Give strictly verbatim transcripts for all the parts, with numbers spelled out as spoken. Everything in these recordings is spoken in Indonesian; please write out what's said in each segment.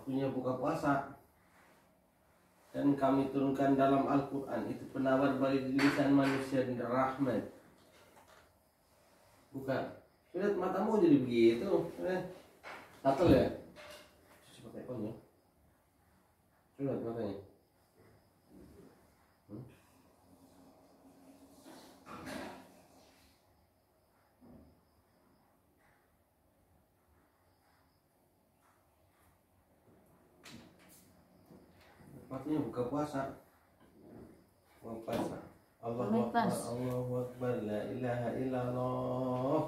waktunya buka puasa. Dan kami turunkan dalam Al-Quran itu penawar bagi lisan manusia dan rahmat. Buka. Lihat matamu jadi begitu. Eh, tatel ya? Cuci pakai pon ya. Lihat matanya. Hmm? Waktunya buka puasa. Buka puasa. Allahu Akbar, Allahu Akbar, la ilaha illallah.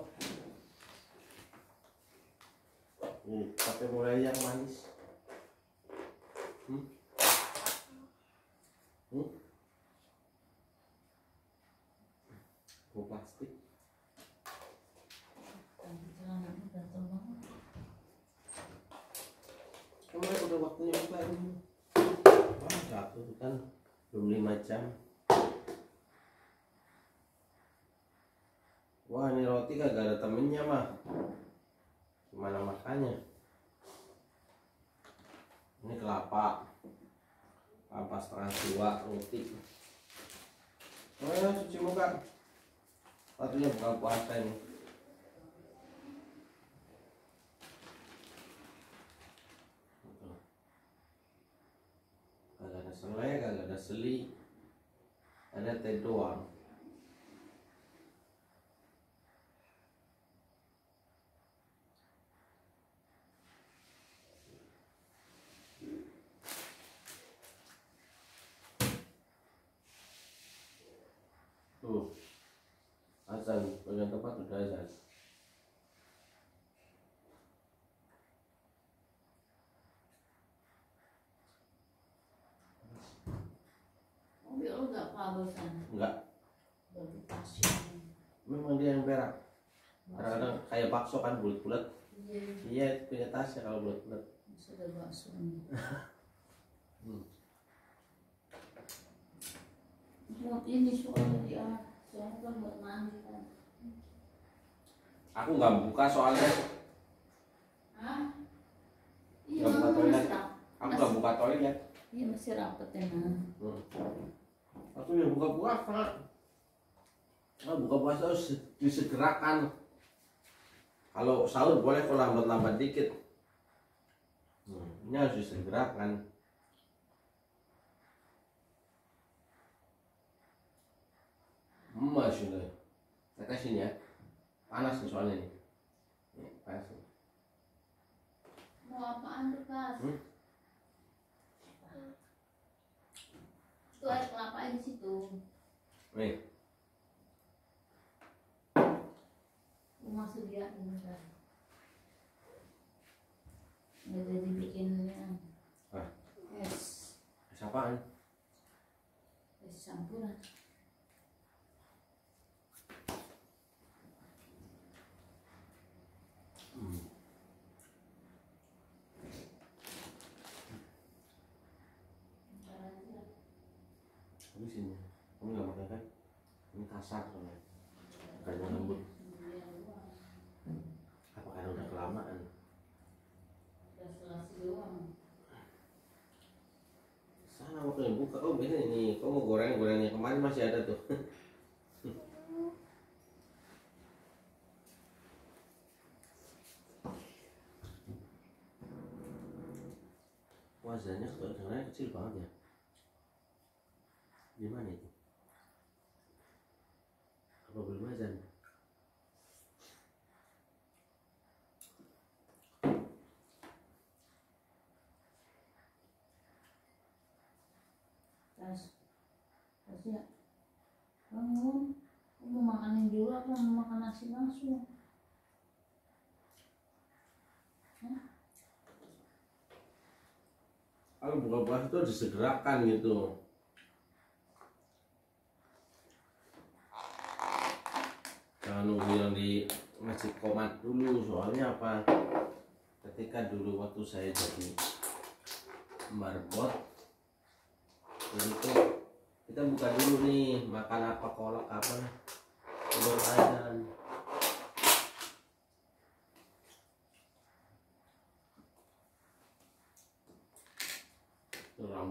Nih, pakai mulai yang manis. Hmm? Hmm? Oh, plastik. Kemarin udah waktunya buka ini. Wah, satu kan belum lima jam. Wah, ini roti kagak ada temennya mah. Gimana makannya? Ini kelapa, kelapa setengah dua roti. Oh ya, cuci muka. Waktunya buka puasa ini. Kagak ada selai, kagak ada seli, ada teh doang. Tuh, azan, bagian tempat udah azan. Mobil lu gak kabel sana? Enggak. Bagi pasien. Memang dia yang berak. Kadang-kadang kayak bakso kan bulat-bulat. Iya. Iya, punya tasnya kalau bulat-bulat. Sudah bakso nih. Hmm. Buat ini soalnya dia, soalnya kan buat mandi kan. Aku nggak buka soalnya. Hah? Iya, Nggak buka toilet. masih rap- Aku nggak buka toilet. Iya masih rapet ya nah. Hmm. Aku yang buka puasa. Nah, buka puasa harus disegerakan. Kalau sahur boleh kalau lambat-lambat dikit. Hmm. Ini harus disegerakan. Mas ini, saya kasih ini ya. Panas nih soalnya nih. Nih, panas nih. Mau apaan tuh Kas? Hmm? Itu air kelapa di situ. Nih. Rumah sedia ini kan. Nggak jadi bikinnya. Ah. Es. Es apaan? Es campuran. Hmm. Habis ini. Kamu nggak makan kan? Ini kasar soalnya. Bukannya lembut. Apa karena udah kelamaan? Sana waktu yang buka. Oh biasanya ini. Kamu mau goreng-gorengnya kemarin masih ada tuh. Wazannya sebenarnya kecil banget ya. Gimana itu? Apa belum azan? Tas. Tas ya. Bangun. Kamu mau makanin dulu apa mau makan nasi langsung? Hah? Kalau buka puasa itu disegerakan gitu. Jangan nunggu yang di masjid komat dulu. Soalnya apa? Ketika dulu waktu saya jadi marbot, itu kita buka dulu nih, makan apa, kolak apa, belum azan.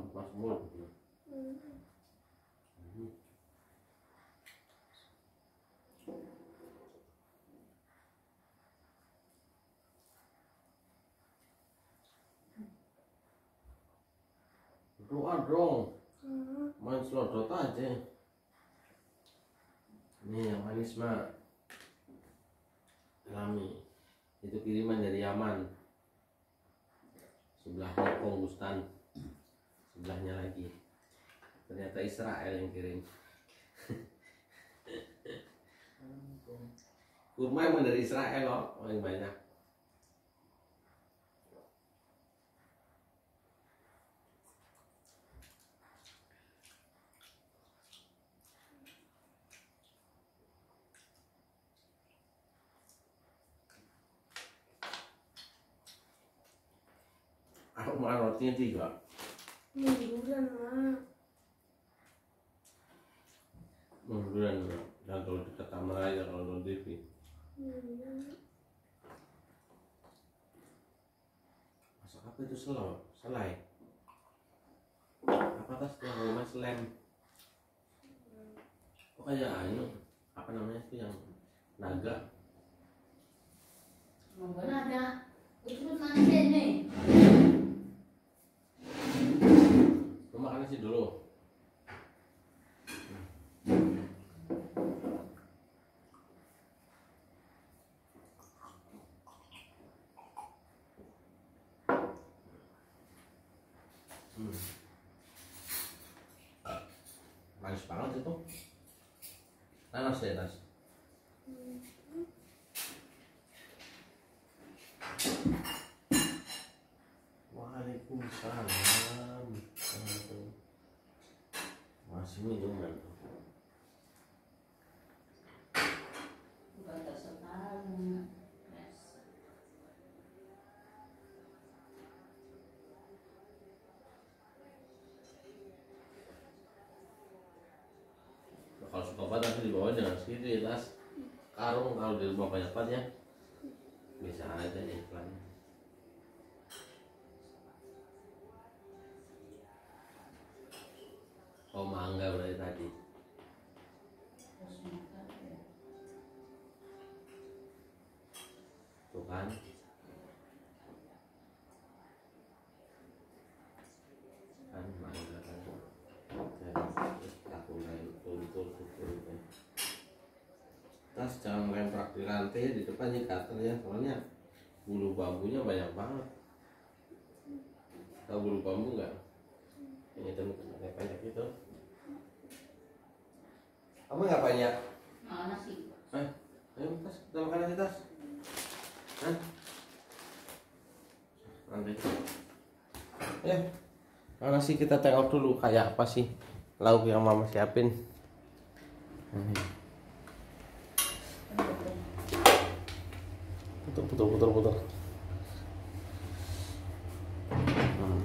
Mas Mul. Doa dong. Main selodot aja. Ini yang manis mah Lami. Itu kiriman dari Yaman. Sebelahnya Kongustan. Sebelahnya lagi. Ternyata Israel yang kirim. Kurma emang dari Israel loh, paling banyak. Aku makan rotinya tiga. Munduran mak. Munduran dan kalau dekat kamera aja kalau nonton T V. Masak apa itu selo? Selai. Apa tas yang rumah selem? Oh kayak ini apa namanya itu yang naga? Mungkin ada. Itu mana sini? Lu makan nasi dulu. Hmm. Manis banget itu. Nanas deh tas. Waalaikumsalam. Masih minuman. Bukan tak sekarang. Kalau suka banget nanti dibawa jangan segitu ya tas. Karung kalau di rumah banyak banget ya. Bisa aja nih iklannya. Oh mangga berarti tadi. Tuh kan. Kan mangga kan. Aku main betul-betul betul. Tas jangan lempar di lantai di depannya cutter ya, soalnya bulu bambunya banyak banget. Tahu bulu bambu nggak? Ini temen banyak itu. Kamu ngapain ya? Makan nasi. Eh, ayo tas, kita makan nasi tas. Hah? Nanti. Ya, makan nasi kita tengok dulu kayak apa sih lauk yang mama siapin. Hmm. Putar, putar, putar, putar. Hmm.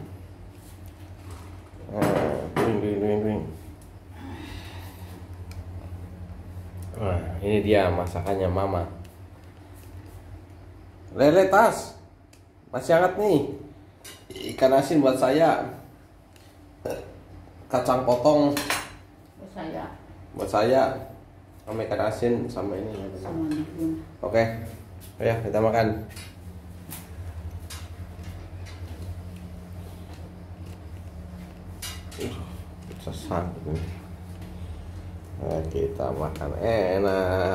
Ah, kering, kering, kering, kering. Nah, ini dia masakannya mama. Lele tas, masih hangat nih. Ikan asin buat saya. Kacang potong Oh, saya buat saya. Sama ikan asin sama ini. sama Dikun. Oke, ya kita makan. Ih, sesak ini. Nah, kita makan enak.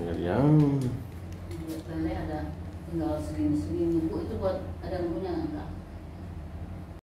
Sendirian. Lele ada tinggal segini-segini. Bu itu buat ada lembunya enggak?